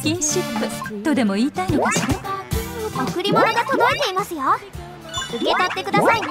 スキンシップとでも言いたいのかしら。 贈り物が届いていますよ。受け取ってくださいね。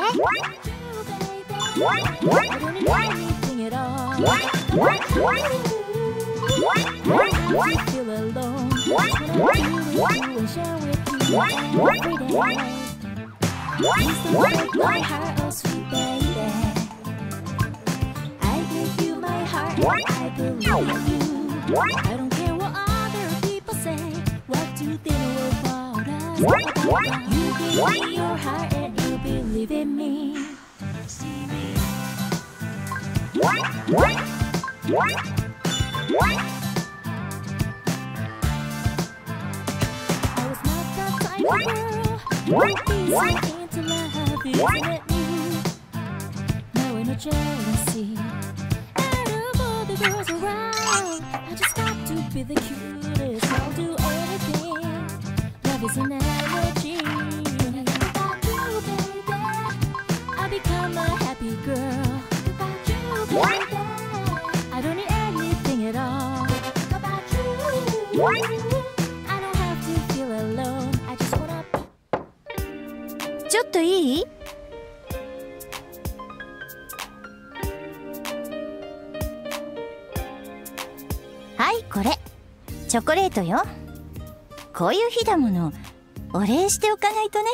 ちょっといい？はい、これチョコレートよ。こういう日だもの、お礼しておかないとね。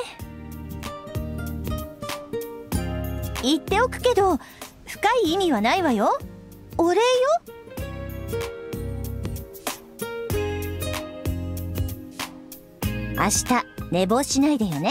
言っておくけど深い意味はないわよ。お礼よ。明日寝坊しないでよね。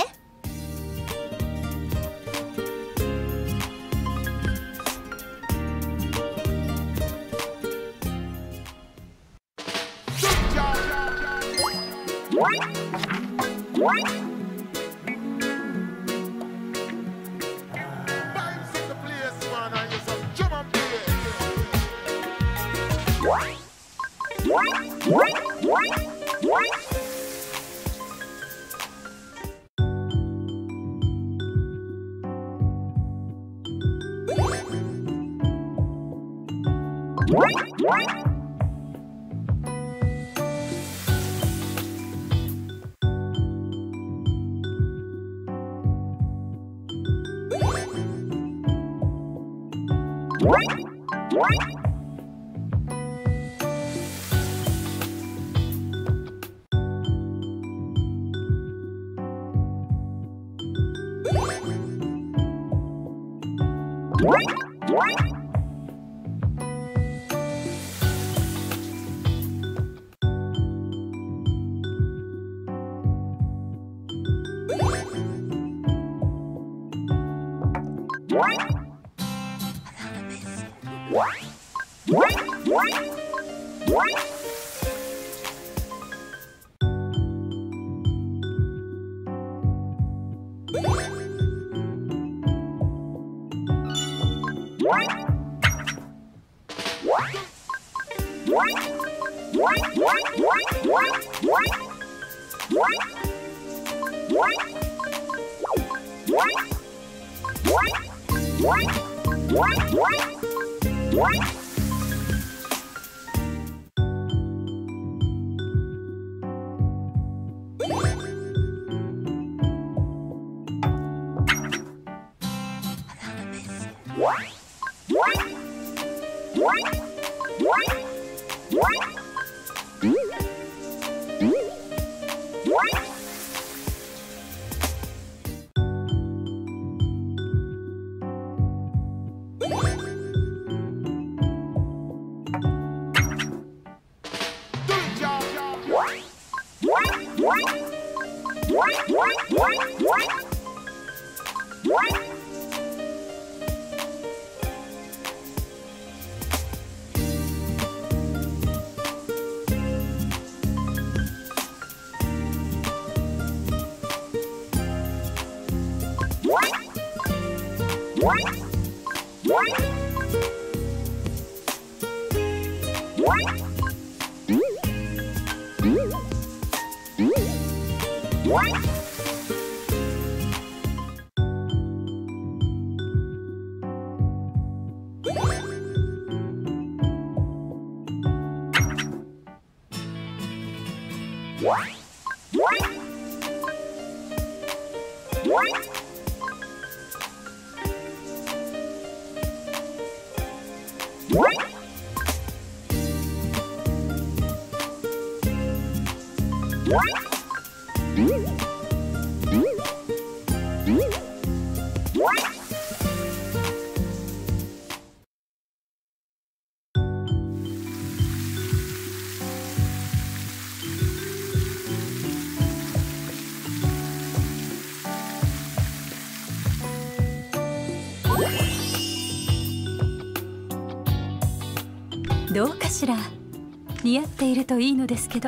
どうかしら。似合っているといいのですけど。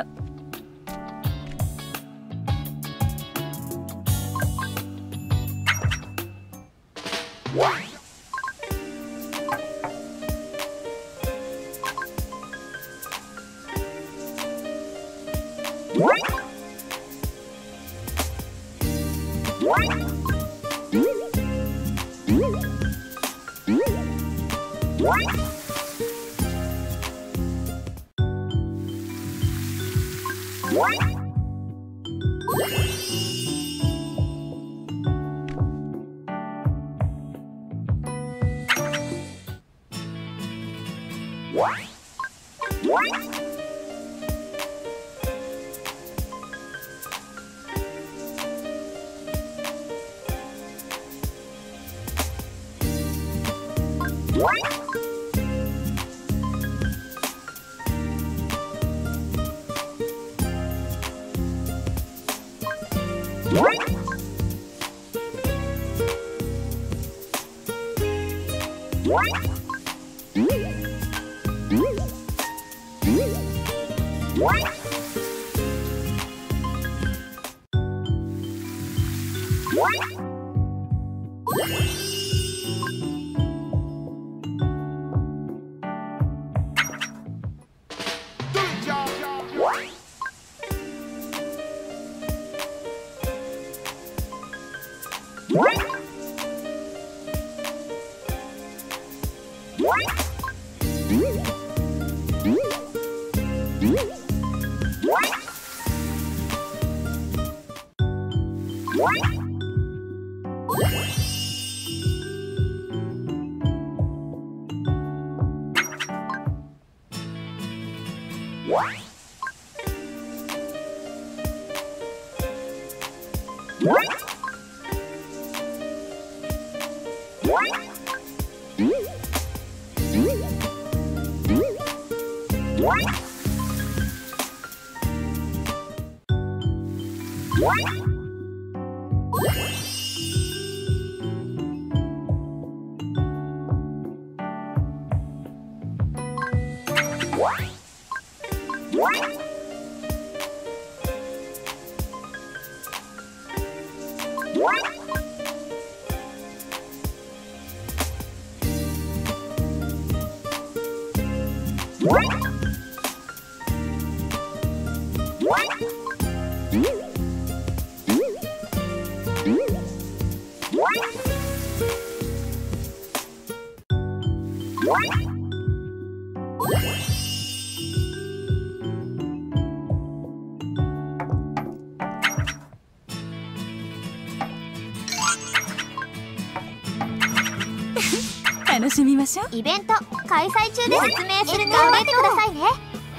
楽しみましょう。 イベント開催中です。説明するの頑張ってくださいね。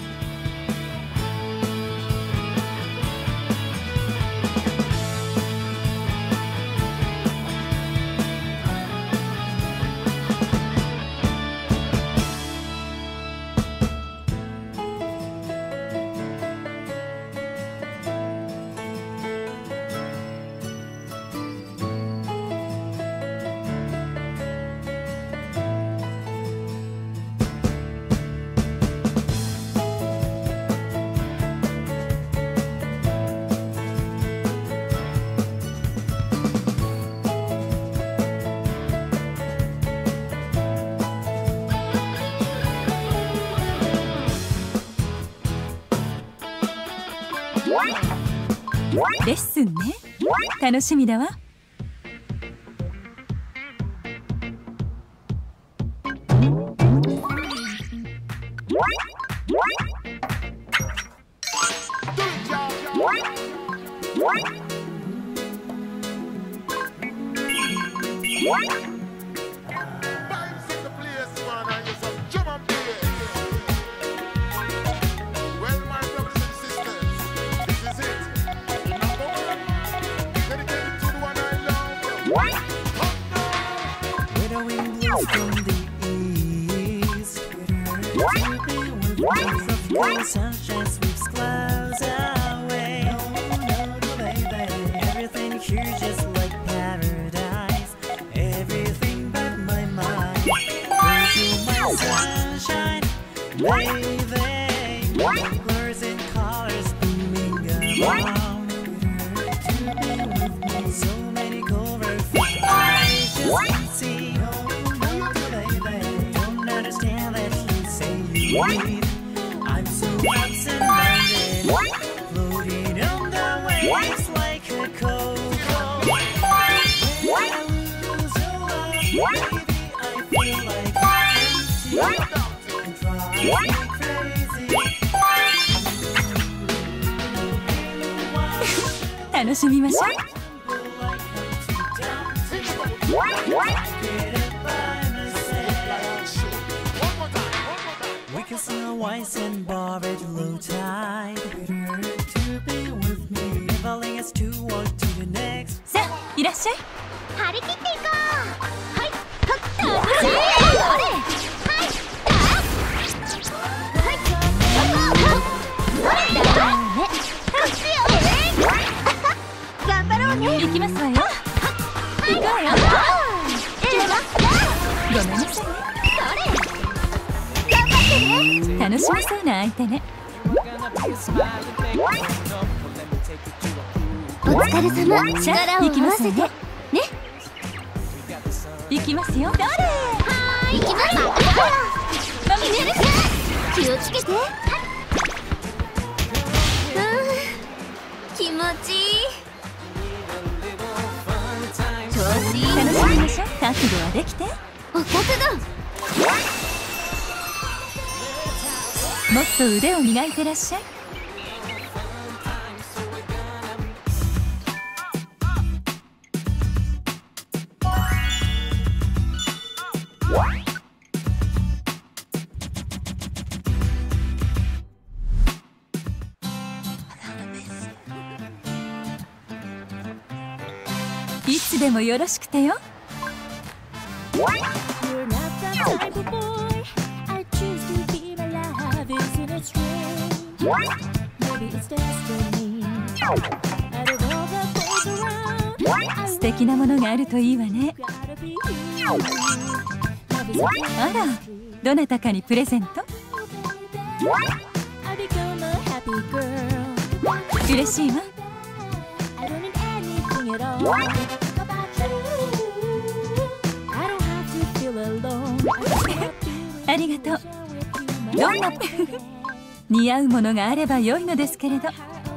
レッスンね。楽しみだわ。 Sunshine sweeps clouds away. Oh no, baby, everything here just like paradise. Everything but my mind. Into my sunshine, baby. Colors and colors beaming around. To be with me, so many colors I just can't see. Oh no, baby, don't understand that you say you need. I'm so absent-minded, floating on the waves like a cocoa. When I lose your love, baby, I feel like empty and drives me crazy. 楽しみましょう。 Wise and bar at low tide. To be with me, traveling us to one to the next. さあ、いらっしゃい。 張り切っていこう。はい、あれ、頑張ろうね。 行きますわよ。行こうよ。ごめんなさいね。楽しみそうな相手ね。 お疲れ様。 さあ、行きますわね。ね。行きますよ。 はーい、行きます。マミネル気をつけて。気持ちいい。調子いい。 楽しみましょう。覚悟はできて。 お覚悟。 もっと腕を磨いてらっしゃい。いつでもよろしくてよ。素敵なものがあるといいわね。あら、どなたかにプレゼント？嬉しいわ。ありがとう。どんな似合うものがあれば良いのですけれど。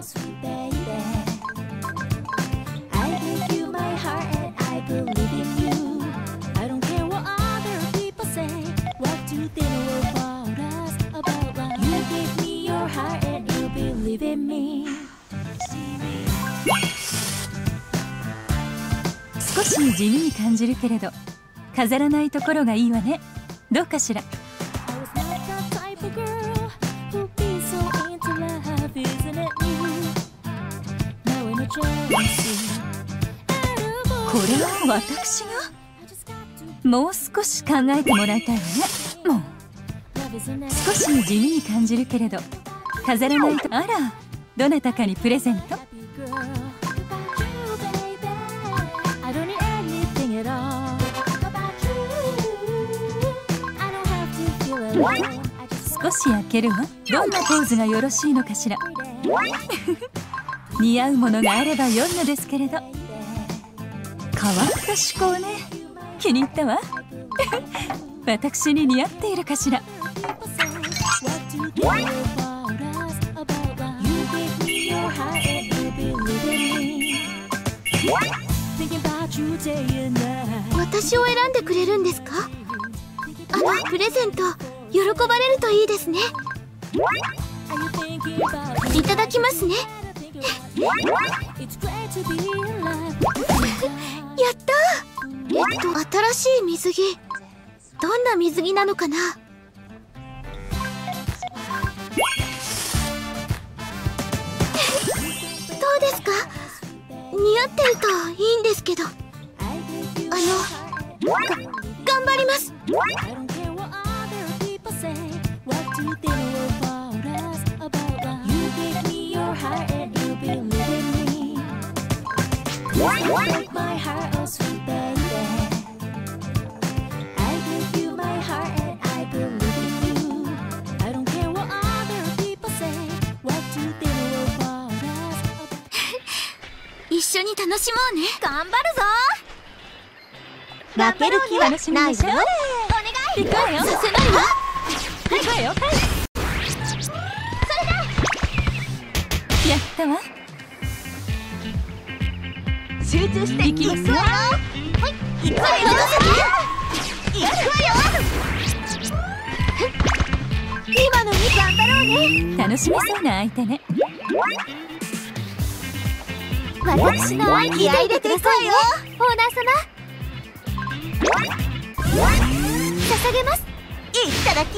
少し地味に感じるけれど、飾らないところがいいわね。どうかしら。これは私がもう少し考えてもらいたいわね。もう少し地味に感じるけれど飾らないと。あら、どなたかにプレゼント？少し開けるわ。どんなポーズがよろしいのかしら。似合うものがあれば良いのですけれど。変わった思考ね。気に入ったわ。私に似合っているかしら。 私を選んでくれるんですか？プレゼント喜ばれるといいですね。いただきますね。やったー。 新しい水着。どんな水着なのかな。どうですか？似合ってるといいんですけど。頑張ります。一緒に楽しもうね。頑張るぞ。負ける気はないぞ。お願い。行くわよ。させないわ。行くわよ。それだ。 やったわ。 集中していきますよ。はい、行くわよ。行くわよ。今のに頑張ろうね。 楽しめそうな相手ね。 私の愛気合い入れていこうよ。オーナー様。捧げます。いただき。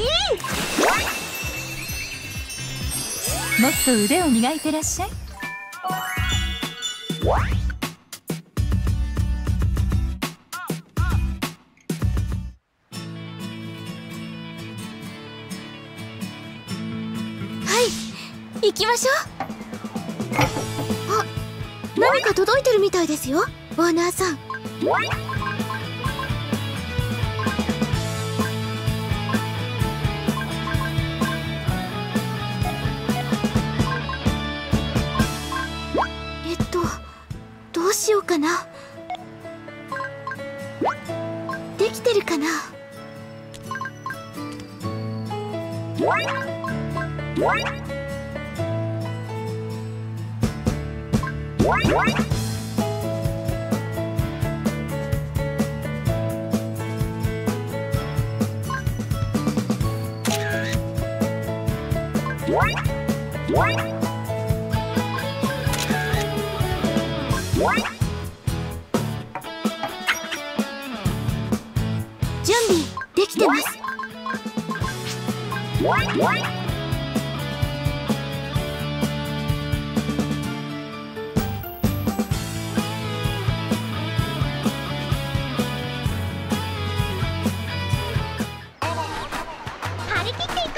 もっと腕を磨いてらっしゃい。 はい、行きましょう。あ、何か届いてるみたいですよ、オーナーさん。どうしようかな。できてるかな。準備できてます。張り切っていこ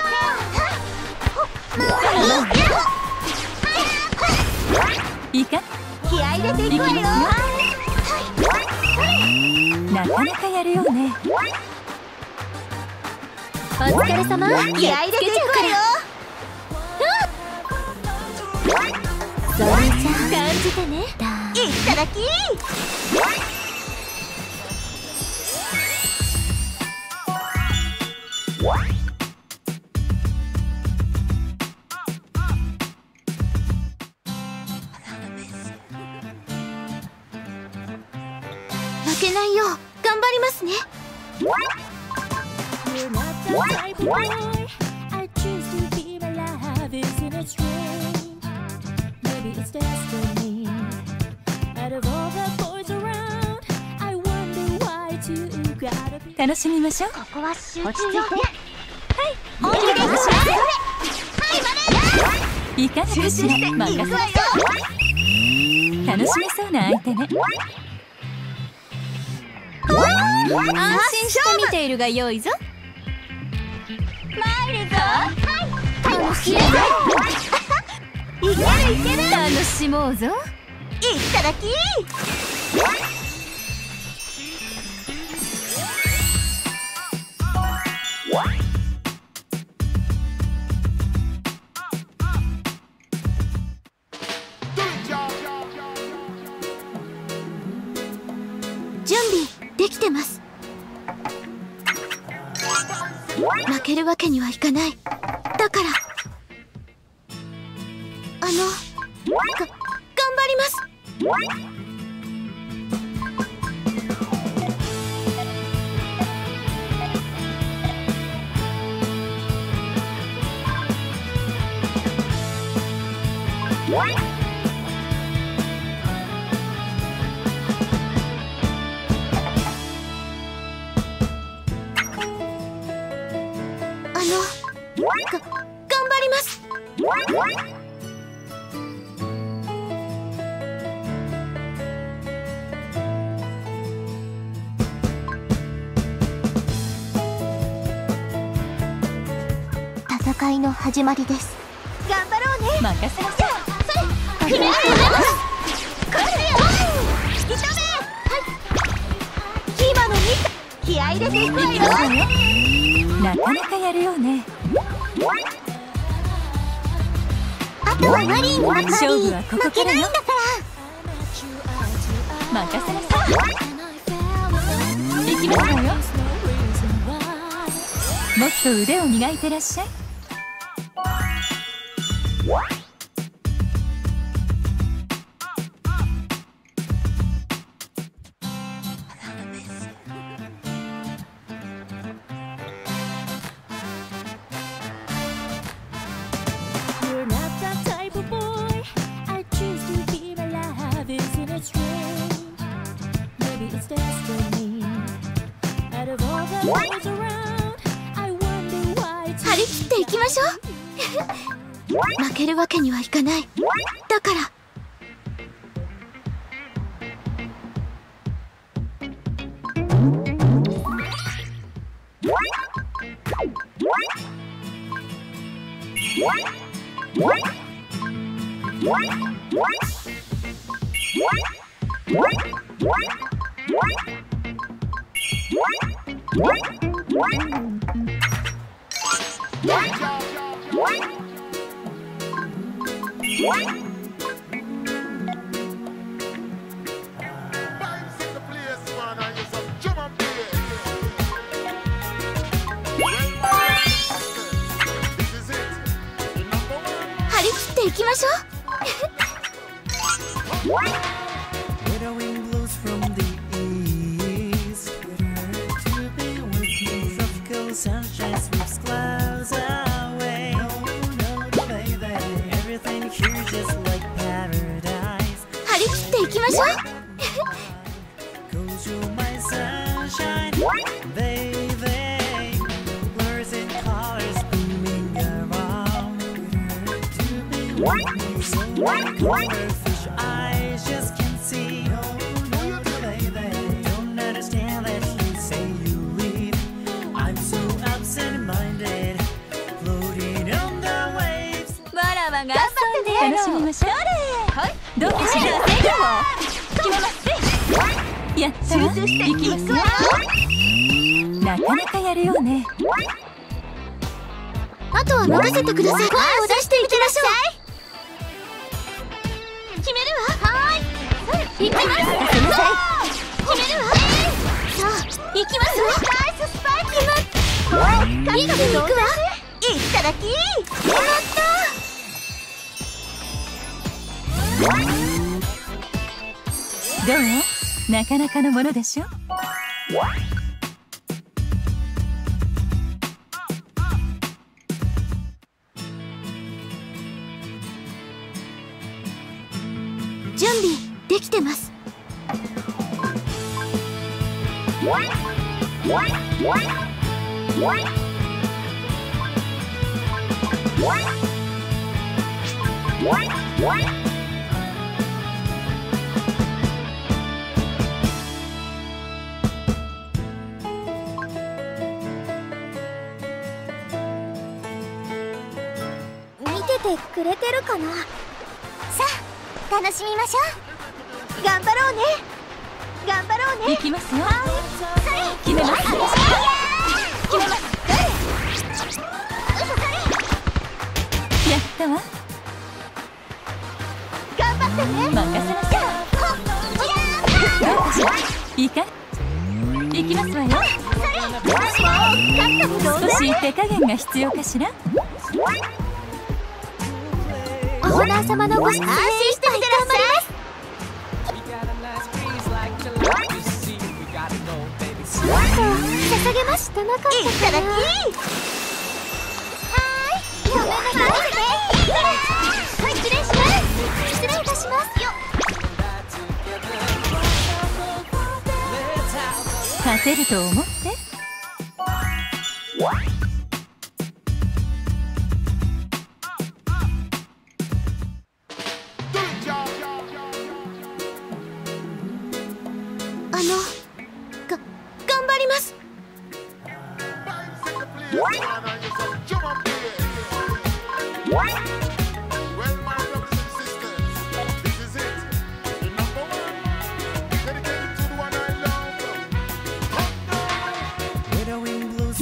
う。 いいか？ 気合い入れていくわよ。 なかなかやるよね。 お疲れ様。気合い入れていくわよ。それじゃあ感じてね。いただき。負けないよう頑張りますね。 楽しみましょう。 ここは集中よ。 はい、いかがかしら。任せなさい。楽しめそうな相手ね。 安心して見ているが良いぞ。参るぞ。楽しい。いけるいける。 楽しもうぞ。 いただき。準備できてます。負けるわけにはいかない。だから頑張ります。 始まりです。頑張ろうね。 任せなさい。 決めるよ。これよ。引き止め。今の見た。気合い入れていくわよ。 なかなかやるよね。 あとはマリーに勝負はここからよ。 負けないんだから。 任せなさい。行きますわよ。もっと腕を磨いてらっしゃい。 張り切っていきましょう。負けるわけにはいかない。だから張り切っていきましょう。 Widowing blows from the east. To be with me, tropical sunshine sweeps clouds away. No, baby, everything here just like paradise. 張り切っていきましょう。 Cause you're my sunshine, baby. Blurs and colors beaming around. To be with me, so many colors fish eyes just can't see. No, baby, don't understand that you say you leave. I'm so absent-minded, floating on the waves. わらわが遊んで楽しみましょう。どうかしら。決めますね。やったわ。行きますよ。なかなかやるよね。 あとは任せてください。声を出していきましょう。決めるわ。はーい。行きます。決めるわ。さあ、行きますわ。ナイススパイク。一気に行くわ。いっただき。決まった。 どう？なかなかのものでしょ。 準備できてます。見ててくれてるかな。さあ楽しみましょう。頑張ろうね。頑張ろうね。 行きますよ。 それ決めます。 決めます。 やったわ。 頑張ってね。 任せなさい。どうかしら。いいか。行きますわよ。少し手加減が必要かしら。 オーナー様のご指示安心してみてください。捧げましたなかったかな。いただき。はーい。やめなさい。はい、失礼します。失礼いたしますよ。 勝てると思って。 頑張ります。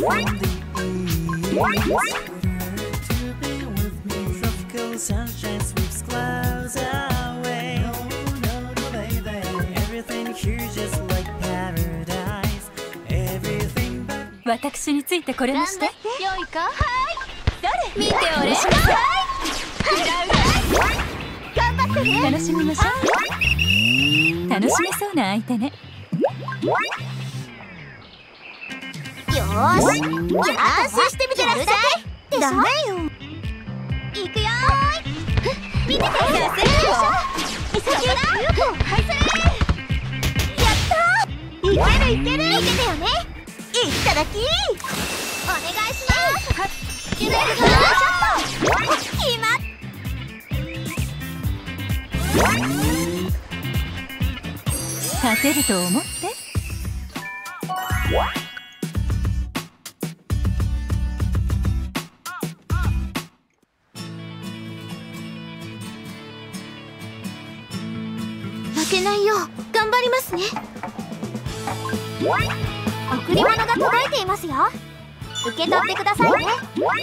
from the east. To be with me, tropical sunshine sweeps clouds away. No, baby, everything here's just like paradise. Everything but 私についてこれもして。 良いか。はい。 見ておれ。 頑張ってね。 楽しみましょう。楽しめそうな相手ね。 よーし、安心してみてなさい。ダメよ。行くよー。見ててくださいよ。急ぎだ。はいそれ。やったー。いけるいける。見ててよね。いっただき。お願いします。決めるぞ。決まっ。 勝てると思って。 負けないよう頑張りますね。贈り物が届いていますよ。受け取ってくださいね。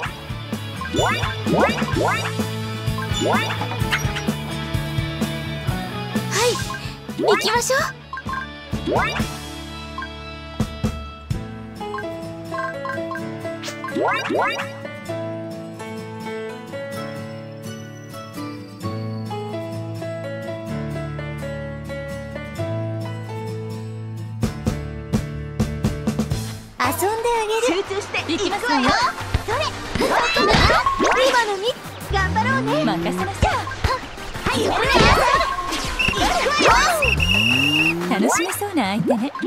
はい行きましょう。遊んであげる。集中していきますわよ。 それ今のみ頑張ろうね。 任せなさい。 はい行くわよ。 楽しめそうな相手ね。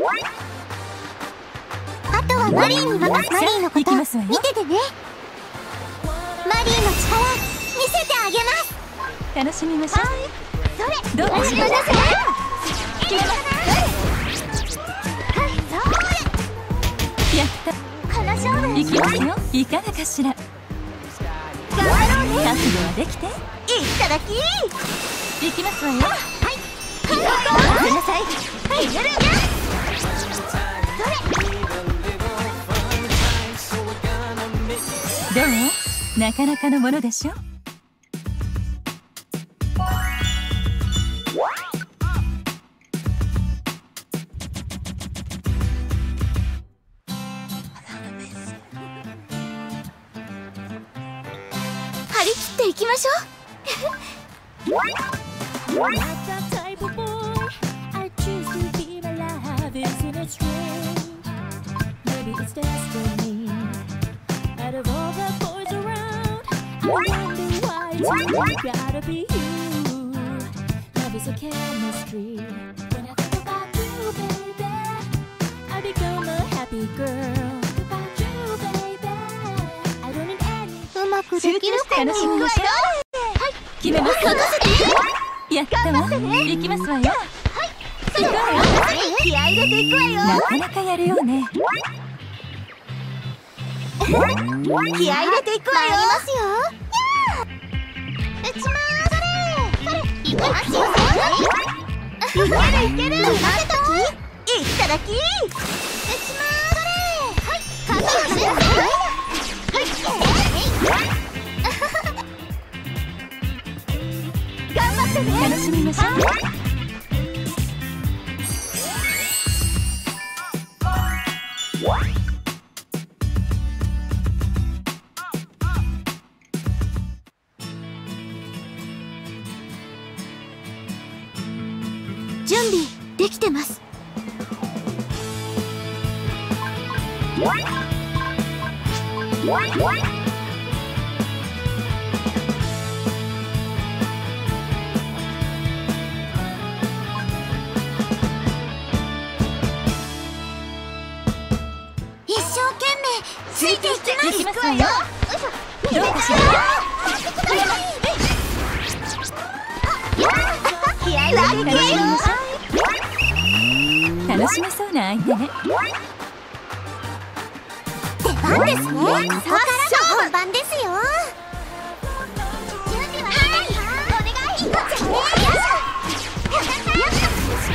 あとはマリーに任せ。マリーのこと見ててね。マリーの力見せてあげます。 楽しみましょう。 それどうもしましょう。やった。行きますよ。いかがかしら。 頑張ろうね。 覚悟はできて。 いっただき。 行きますわよ。 はい任せなさい。はいやる。 どう？なかなかのものでしょ。 張り切っていきましょう。 Not that type of boy. I choose to be my life. Isn't it strange? Maybe it's destiny. Out of all the boys around, I wonder why it's gotta be you. Love is a chemistry. When I think about you, baby, I become a happy girl. About you, baby, I don't need any. うまくできるかな。 楽しみましょう。決めます。やったわ。行きますわよ。 気合い入れていくわよ。 なかなかやるよね。 気合い入れていくわよ。参りますよ。打ちます。それいきますよ。いける。待てとき。いっただき。打ちます。はい勝ってください。頑張ってね。 楽しみましょう。 準備できてます。一生懸命ついていきます。 行きますわよ。どうかしら。 気合い入れていくよ。 楽しめそうな相手ね。 出番ですね。ここからが本番ですよ。準備ははいお願い。よいしょ。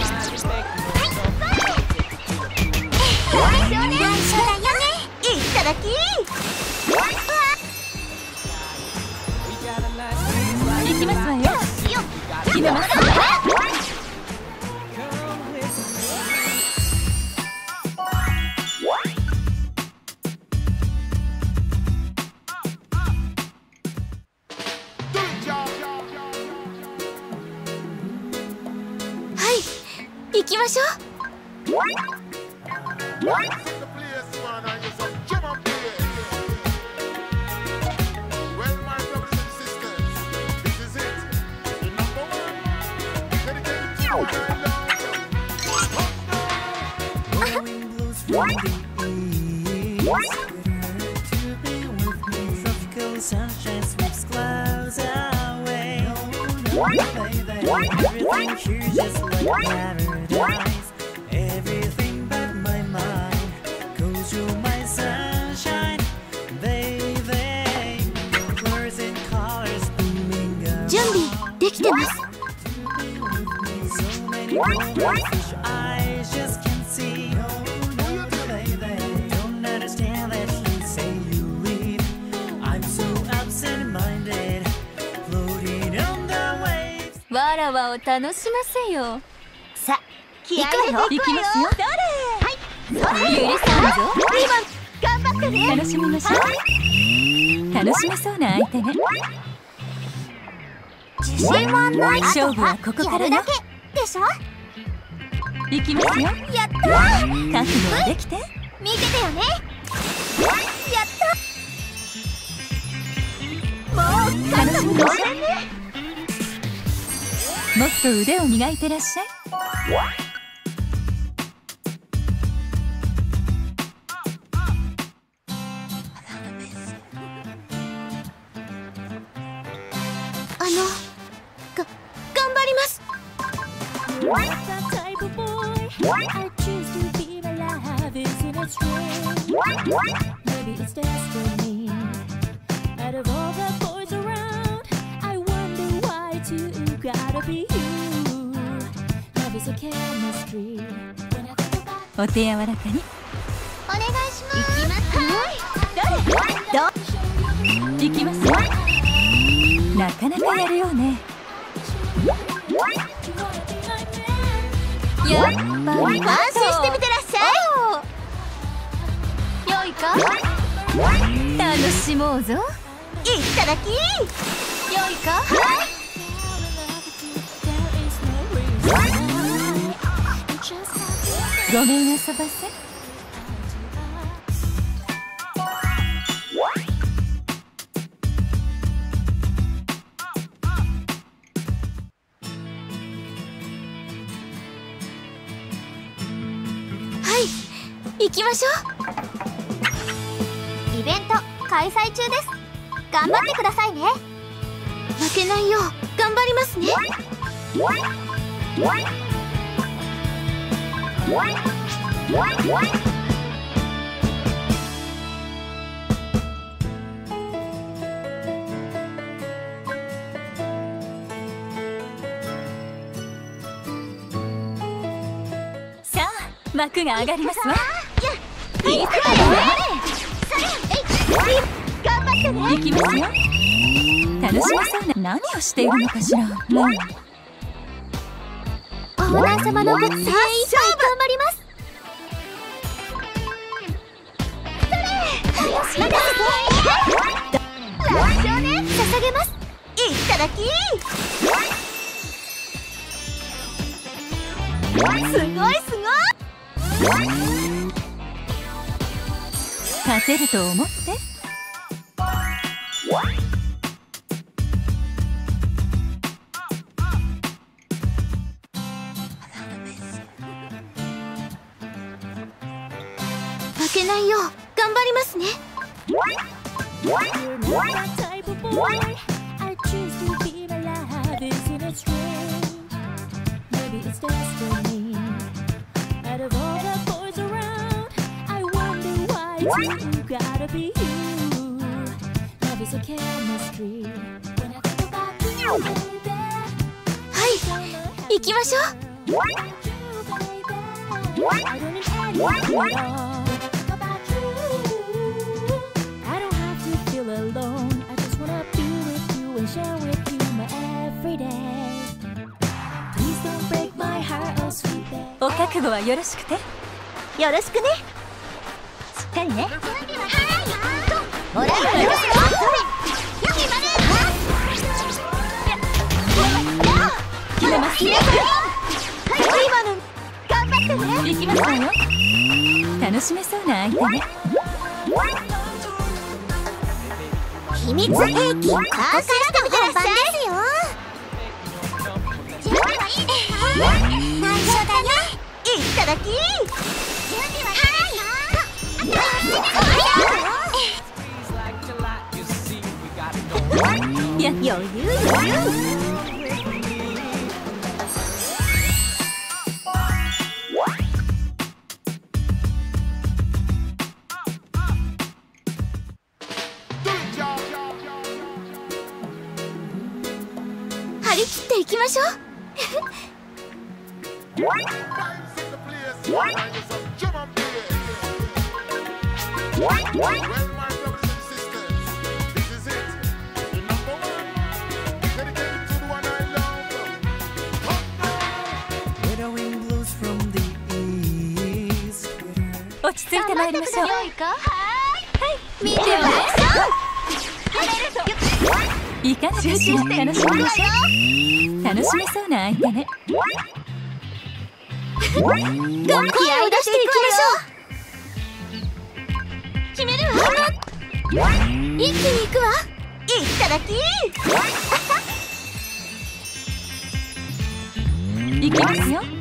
内緒だよね。いっただき。 行きますわよ。決めます。 行きましょう。 Everything here just like paradise. Everything but my mind. 'Cause you're my sunshine, baby. Colors and colors blooming around. 準備できてます。 So many colors, I just can't see. Baby, don't understand that you say you leave. I'm so absent-minded, floating on the waves. わらわを楽しませよ。 さあ、気合い入れてい行くわよ。 きますよ。 はい、 許さんぞ。 頑張ってね。 楽しみましょう。楽しめそうな相手ね。 自信はない。 勝負はここからよ。 やるだけでしょ。 行きますよ。 やったー。 覚悟はできて。 見ててよね。やったもう楽しみましょう。 ね。 もっと腕を磨いてらっしゃい。 頑張ります。 That type of boy I choose to be my life, isn't it strange? Maybe it's destiny. Out of all the boys around, I wonder why two gotta be you. Love is a chemistry. When I think about お手柔らかに。 お願いします。行きますか。 行きますよ。なかなかやるようね。やっぱり安心してみてらっしゃい。 よいか。楽しもうぞ。 いっただき。 よいか。ごめん遊ばせ。 行きましょう。イベント開催中です。頑張ってくださいね。負けないよう頑張りますね。 さあ、幕が上がりますわ。 いいから頑張ってね。 行きますよ。楽しめそうな。何をしているのかしら。もうオーナー様のご精一杯頑張ります。楽しみだ。ラッションね。捧げます。いっただき。すごいすごい。 勝てると思って。 負けないよう頑張りますね。 You're not that type of boy I choose to be my life, isn't it strange? Maybe it's destiny. Out of all the boys around, I wonder why two gotta be you. Love is a chemistry. When I think about you, baby, はい行きましょう。 I don't need anything at all. Think about you. お覚悟はよろしくて。 よろしくね。しっかりね。もらいよ。 決めます。 今の頑張ってね。 いきますわよ。楽しめそうな相手ね。 秘密兵器、ここからが本番ですよ。準備はいいですか？内緒だよ。いただき。準備はいいですか？ いや、 余裕。張り切っていきましょう。 落ち着いてまいりましょう。 はい、見てではね。いかがかしら。楽しみましょう。楽しめそうな相手ね。 気合を出していきましょう。決めるわ。一気に行くわ。いただき。 いきますよ。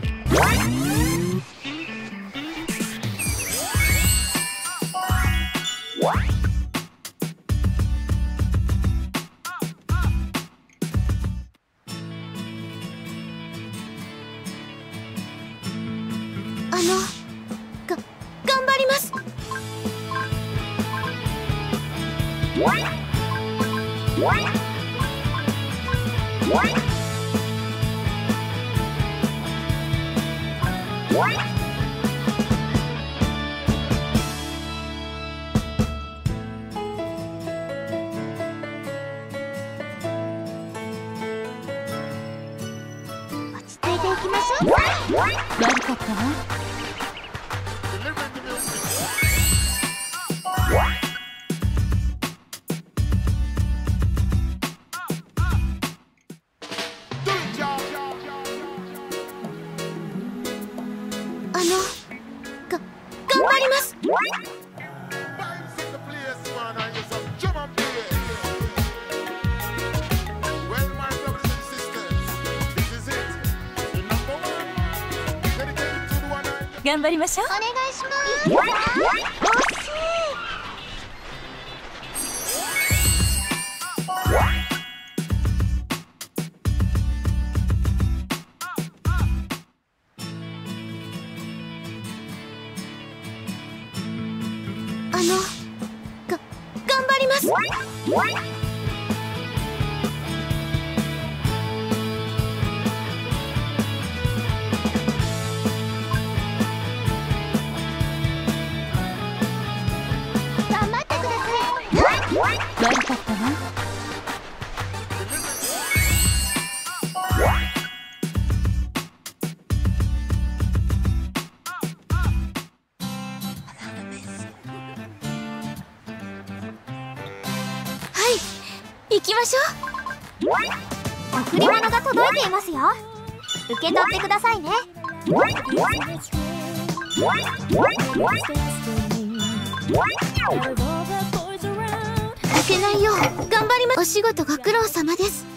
頑張ります。落ち着いていきましょう。 悪かったわ。 頑張ります。 頑張りましょう。 お願いします。頑張ります。頑張ってください。 悪かったわ。 行きましょう。贈り物が届いていますよ。受け取ってくださいね。負けないよう頑張ります。お仕事ご苦労様です。